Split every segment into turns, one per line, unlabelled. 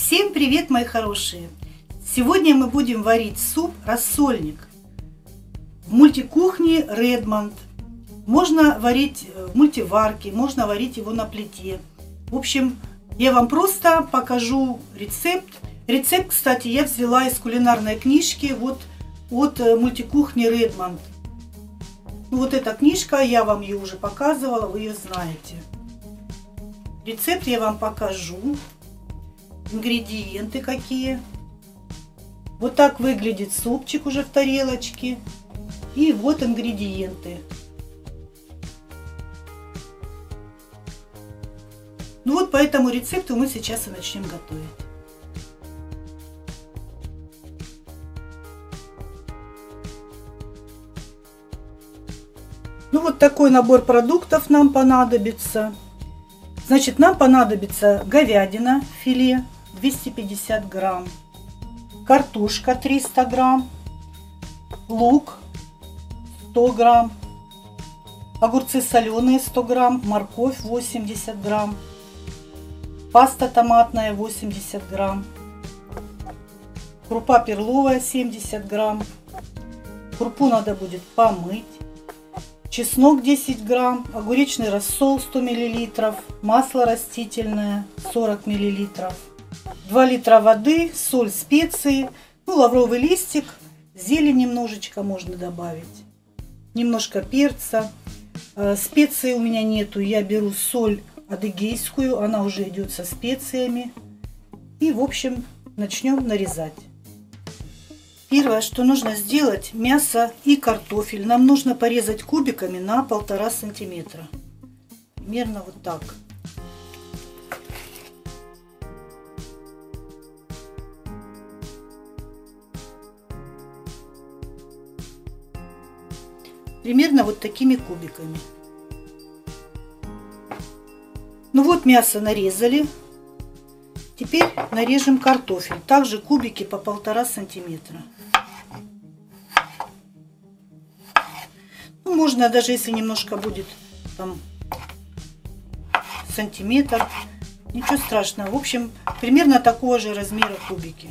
Всем привет, мои хорошие! Сегодня мы будем варить суп рассольник в мультикухне Редмонд. Можно варить в мультиварке, можно варить его на плите. В общем, я вам просто покажу рецепт. Рецепт, кстати, я взяла из кулинарной книжки вот от мультикухни Редмонд. Ну, вот эта книжка, я вам ее уже показывала, вы ее знаете. Рецепт я вам покажу. Ингредиенты какие. Вот так выглядит супчик уже в тарелочке. И вот ингредиенты. Ну вот по этому рецепту мы сейчас и начнем готовить. Ну вот такой набор продуктов нам понадобится. Значит, нам понадобится говядина, филе 250 грамм, картошка 300 грамм, лук 100 грамм, огурцы соленые 100 грамм, морковь 80 грамм, паста томатная 80 грамм, крупа перловая 70 грамм, крупу надо будет помыть, чеснок 10 грамм, огуречный рассол 100 миллилитров, масло растительное 40 миллилитров, 2 литра воды, соль, специи, ну, лавровый листик, зелень немножечко можно добавить, немножко перца. Специй у меня нету, я беру соль адыгейскую, она уже идет со специями. И, в общем, начнем нарезать. Первое, что нужно сделать, мясо и картофель нам нужно порезать кубиками на 1,5 сантиметра. Примерно вот так. Примерно вот такими кубиками. Ну вот мясо нарезали. Теперь нарежем картофель. Также кубики по 1,5 сантиметра. Ну, можно даже если немножко будет там сантиметр. Ничего страшного. В общем, примерно такого же размера кубики.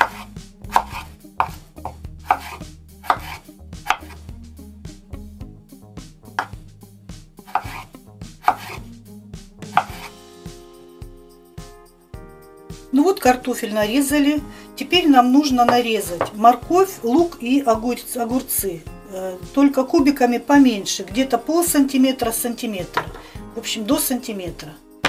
Ну вот картофель нарезали. Теперь нам нужно нарезать морковь, лук и огурцы. Только кубиками поменьше. Где-то полсантиметра, сантиметр. В общем, до сантиметра.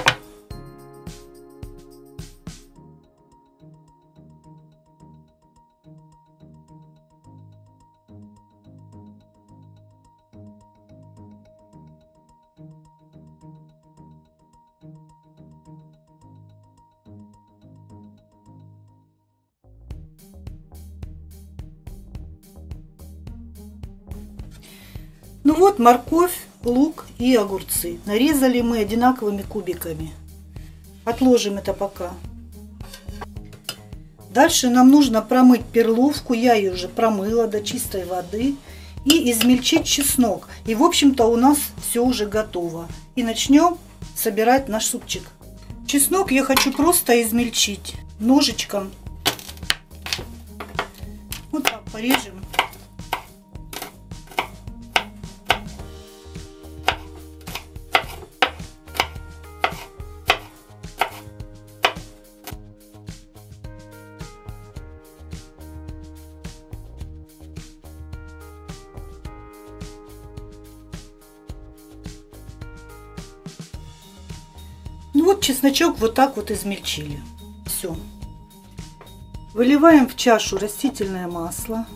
Ну вот морковь, лук и огурцы. Нарезали мы одинаковыми кубиками. Отложим это пока. Дальше нам нужно промыть перловку. Я ее уже промыла до чистой воды. И измельчить чеснок. И в общем-то у нас все уже готово. И начнем собирать наш супчик. Чеснок я хочу просто измельчить ножичком. Вот так порежем. Ну вот чесночок вот так вот измельчили. Все. Выливаем в чашу растительное масло.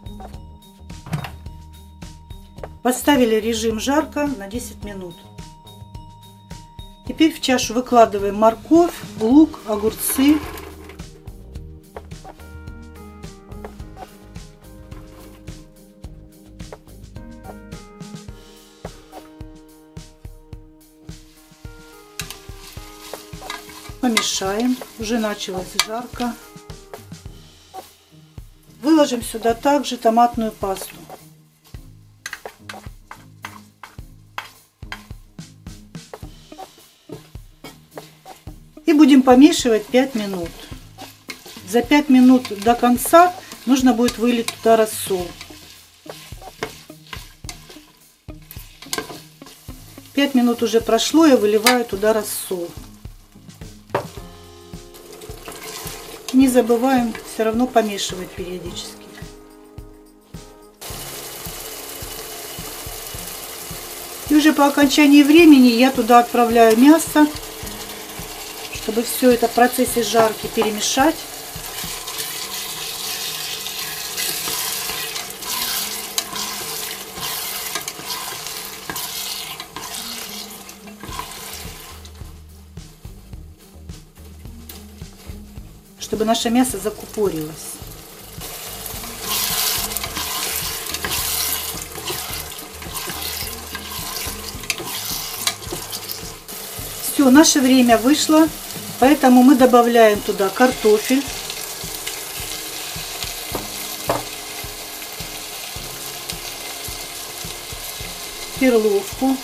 Поставили режим жарко на 10 минут. Теперь в чашу выкладываем морковь, лук, огурцы. Помешаем. Уже началось жарко. Выложим сюда также томатную пасту. И будем помешивать 5 минут. За 5 минут до конца нужно будет вылить туда рассол. 5 минут уже прошло, я выливаю туда рассол. Не забываем все равно помешивать периодически. И уже по окончании времени я туда отправляю мясо, чтобы все это в процессе жарки перемешать. Чтобы наше мясо закупорилось. Все, наше время вышло, поэтому мы добавляем туда картофель. Перловку.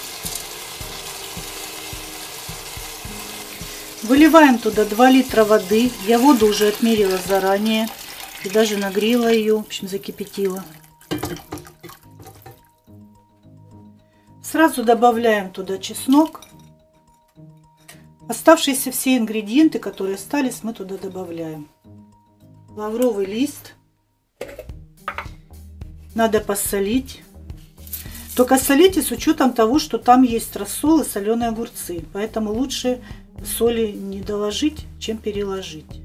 Выливаем туда 2 литра воды. Я воду уже отмерила заранее и даже нагрела ее, в общем, закипятила. Сразу добавляем туда чеснок. Оставшиеся все ингредиенты, которые остались, мы туда добавляем. Лавровый лист. Надо посолить. Только солите с учетом того, что там есть рассол и соленые огурцы. Поэтому лучше соли не доложить, чем переложить.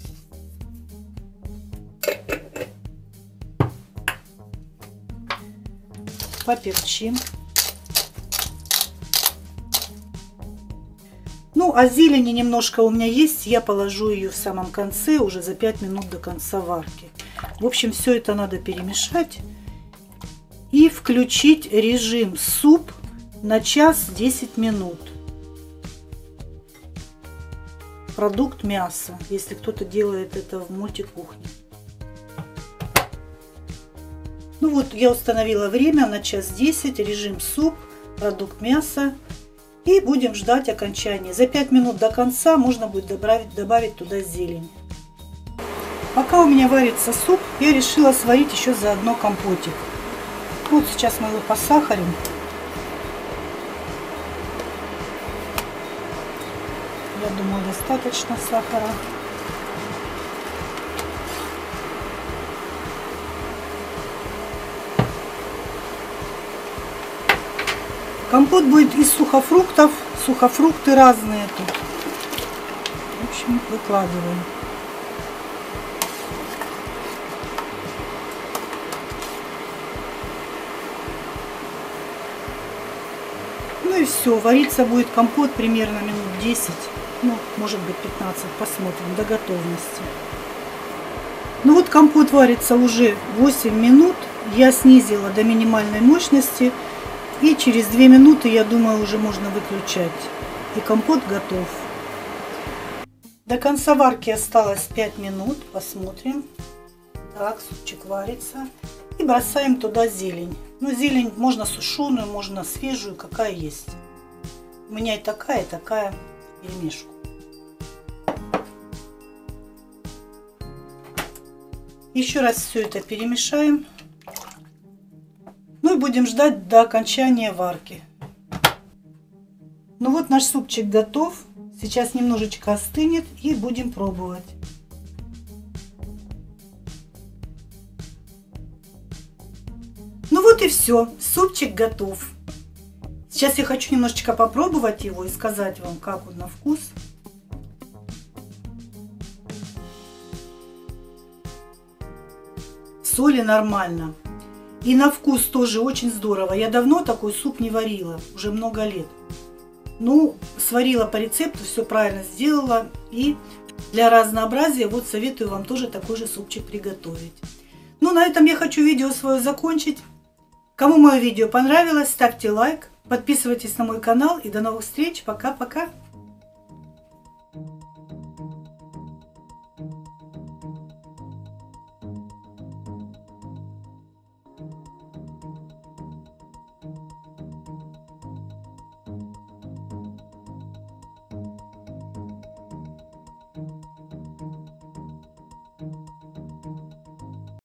Поперчим. Ну, а зелени немножко у меня есть. Я положу ее в самом конце, уже за 5 минут до конца варки. В общем, все это надо перемешать. И включить режим суп на час 10 минут. Продукт мяса, если кто-то делает это в мультикухне. Ну вот, я установила время на час 10, режим суп, продукт мяса. И будем ждать окончания. За 5 минут до конца можно будет добавить туда зелень. Пока у меня варится суп, я решила сварить еще заодно компотик. Вот сейчас мы его посахарим. Я думаю, достаточно сахара. Компот будет из сухофруктов. Сухофрукты разные тут. В общем, выкладываем. Ну и все. Вариться будет компот примерно минут 10. Ну, может быть 15, посмотрим, до готовности. Ну вот компот варится уже 8 минут. Я снизила до минимальной мощности. И через 2 минуты, я думаю, уже можно выключать. И компот готов. До конца варки осталось 5 минут. Посмотрим. Так, супчик варится. И бросаем туда зелень. Ну, зелень можно сушеную, можно свежую, какая есть. У меня и такая перемешку. Еще раз все это перемешаем. Ну и будем ждать до окончания варки. Ну вот наш супчик готов. Сейчас немножечко остынет и будем пробовать. Ну вот и все. Супчик готов. Сейчас я хочу немножечко попробовать его и сказать вам, как он на вкус. Соли нормально. И на вкус тоже очень здорово. Я давно такой суп не варила, уже много лет. Ну, сварила по рецепту, все правильно сделала. И для разнообразия вот советую вам тоже такой же супчик приготовить. Ну, на этом я хочу видео свое закончить. Кому мое видео понравилось, ставьте лайк, подписывайтесь на мой канал и до новых встреч. Пока-пока.